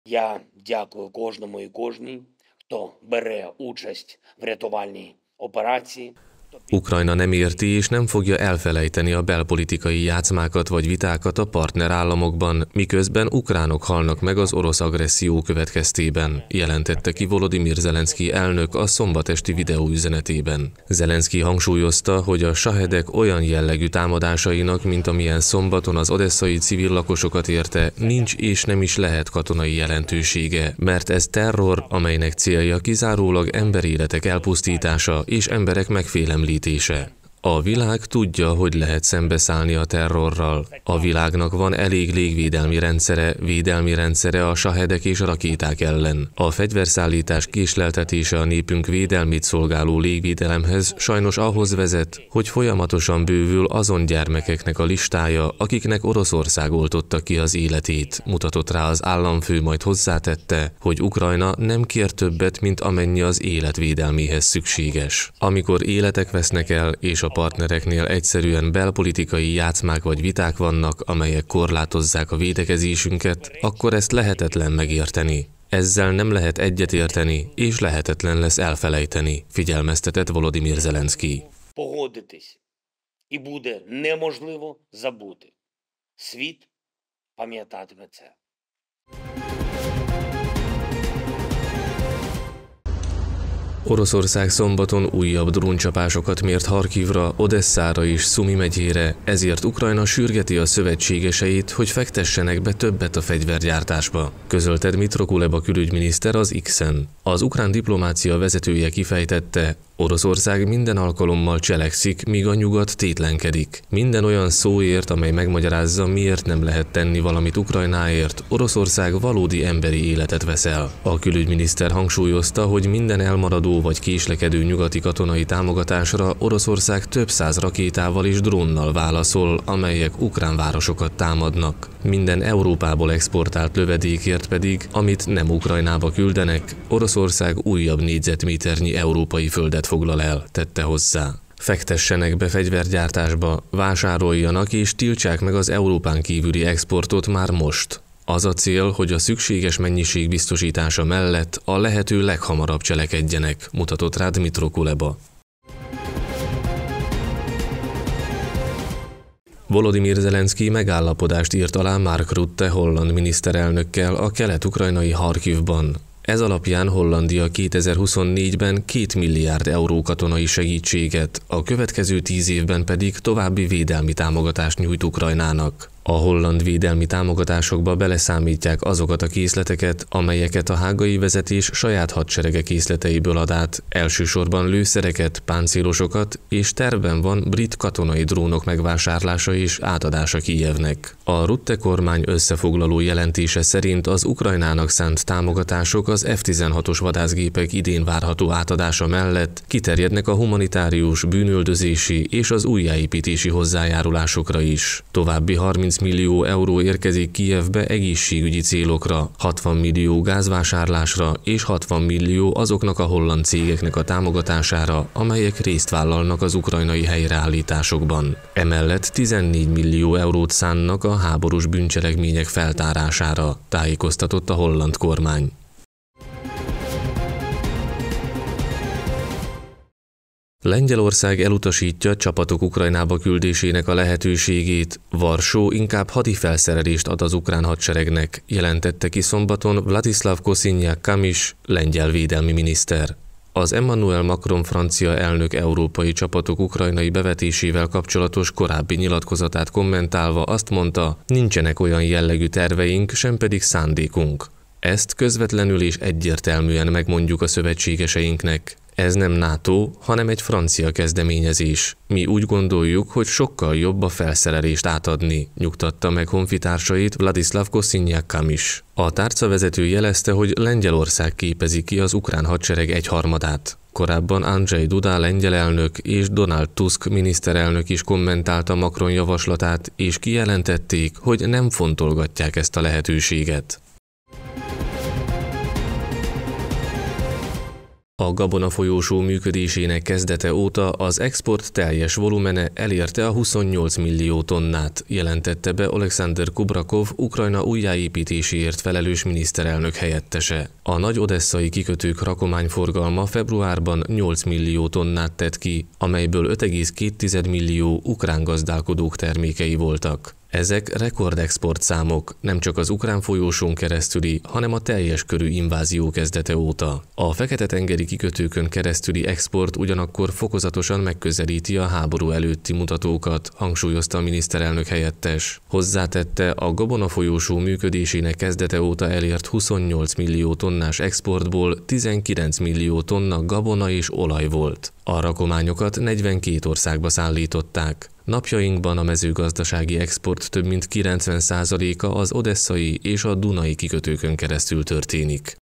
Я дякую кожному і кожній, хто бере участь в рятувальній операції. Ukrajna nem érti és nem fogja elfelejteni a belpolitikai játszmákat vagy vitákat a partnerállamokban, miközben ukránok halnak meg az orosz agresszió következtében, jelentette ki Volodymyr Zelenszky elnök a szombatesti videóüzenetében. Zelenszky hangsúlyozta, hogy a sahedek olyan jellegű támadásainak, mint amilyen szombaton az odesszai civil lakosokat érte, nincs és nem is lehet katonai jelentősége, mert ez terror, amelynek célja kizárólag emberéletek elpusztítása és emberek megfélemlítése. A világ tudja, hogy lehet szembeszállni a terrorral. A világnak van elég védelmi rendszere a sahedek és rakéták ellen. A fegyverszállítás késleltetése a népünk védelmét szolgáló légvédelemhez sajnos ahhoz vezet, hogy folyamatosan bővül azon gyermekeknek a listája, akiknek Oroszország oltotta ki az életét, mutatott rá az államfő, majd hozzátette, hogy Ukrajna nem kér többet, mint amennyi az élet védelméhez szükséges. Amikor életek vesznek el, és a partnereknél egyszerűen belpolitikai játszmák vagy viták vannak, amelyek korlátozzák a védekezésünket, akkor ezt lehetetlen megérteni. Ezzel nem lehet egyetérteni, és lehetetlen lesz elfelejteni, figyelmeztetett Volodymyr Zelenszky. Погодитись, і буде неможливо забути. Світ пам'ятатиме це. Oroszország szombaton újabb dróncsapásokat mért Harkivra, Odesszára és Szumi megyére, ezért Ukrajna sürgeti a szövetségeseit, hogy fektessenek be többet a fegyvergyártásba, közölte Dmytro Kuleba külügyminiszter az X-en. Az ukrán diplomácia vezetője kifejtette, Oroszország minden alkalommal cselekszik, míg a nyugat tétlenkedik. Minden olyan szóért, amely megmagyarázza, miért nem lehet tenni valamit Ukrajnáért, Oroszország valódi emberi életet vesz el. A külügyminiszter hangsúlyozta, hogy minden elmaradó vagy késlekedő nyugati katonai támogatásra Oroszország több száz rakétával és drónnal válaszol, amelyek ukrán városokat támadnak. Minden Európából exportált lövedékért pedig, amit nem Ukrajnába küldenek, Oroszország újabb négyzetméternyi európai földet foglal el, tette hozzá. Fektessenek be fegyvergyártásba, vásároljanak és tiltsák meg az Európán kívüli exportot már most. Az a cél, hogy a szükséges mennyiség biztosítása mellett a lehető leghamarabb cselekedjenek, mutatott rá Dmytro Kuleba. Volodymyr Zelenszky megállapodást írt alá Mark Rutte holland miniszterelnökkel a kelet-ukrajnai Harkivban. Ez alapján Hollandia 2024-ben 2 milliárd euró katonai segítséget, a következő 10 évben pedig további védelmi támogatást nyújt Ukrajnának. A holland védelmi támogatásokba beleszámítják azokat a készleteket, amelyeket a hágai vezetés saját hadserege készleteiből ad át, elsősorban lőszereket, páncélosokat, és tervben van brit katonai drónok megvásárlása és átadása Kijevnek. A Rutte kormány összefoglaló jelentése szerint az Ukrajnának szánt támogatások az F-16-os vadászgépek idén várható átadása mellett kiterjednek a humanitárius, bűnüldözési és az újjáépítési hozzájárulásokra is. További 30 millió euró érkezik Kijevbe egészségügyi célokra, 60 millió gázvásárlásra és 60 millió azoknak a holland cégeknek a támogatására, amelyek részt vállalnak az ukrajnai helyreállításokban. Emellett 14 millió eurót szánnak a háborús bűncselekmények feltárására, tájékoztatott a holland kormány. Lengyelország elutasítja csapatok Ukrajnába küldésének a lehetőségét, Varsó inkább hadifelszerelést ad az ukrán hadseregnek, jelentette ki szombaton Władysław Kosiniak-Kamysz, lengyel védelmi miniszter. Az Emmanuel Macron francia elnök európai csapatok ukrajnai bevetésével kapcsolatos korábbi nyilatkozatát kommentálva azt mondta, nincsenek olyan jellegű terveink, sem pedig szándékunk. Ezt közvetlenül és egyértelműen megmondjuk a szövetségeseinknek. Ez nem NATO, hanem egy francia kezdeményezés. Mi úgy gondoljuk, hogy sokkal jobb a felszerelést átadni, nyugtatta meg honfitársait Władysław Kosiniak-Kamysz. A tárcavezető jelezte, hogy Lengyelország képezi ki az ukrán hadsereg 1/3-át. Korábban Andrzej Duda lengyel elnök és Donald Tusk miniszterelnök is kommentálta Macron javaslatát, és kijelentették, hogy nem fontolgatják ezt a lehetőséget. A Gabona folyósó működésének kezdete óta az export teljes volumene elérte a 28 millió tonnát, jelentette be Oleksandr Kubrakov, Ukrajna újjáépítéséért felelős miniszterelnök helyettese. A nagy odesszai kikötők rakományforgalma februárban 8 millió tonnát tett ki, amelyből 5,2 millió ukrán gazdálkodók termékei voltak. Ezek rekordexport számok, nem csak az ukrán folyósón keresztüli, hanem a teljes körű invázió kezdete óta. A Fekete-tengeri kikötőkön keresztüli export ugyanakkor fokozatosan megközelíti a háború előtti mutatókat, hangsúlyozta a miniszterelnök helyettes. Hozzátette, a Gabona folyósó működésének kezdete óta elért 28 millió tonnás exportból 19 millió tonna gabona és olaj volt. A rakományokat 42 országba szállították. Napjainkban a mezőgazdasági export több mint 90%-a az odesszai és a dunai kikötőkön keresztül történik.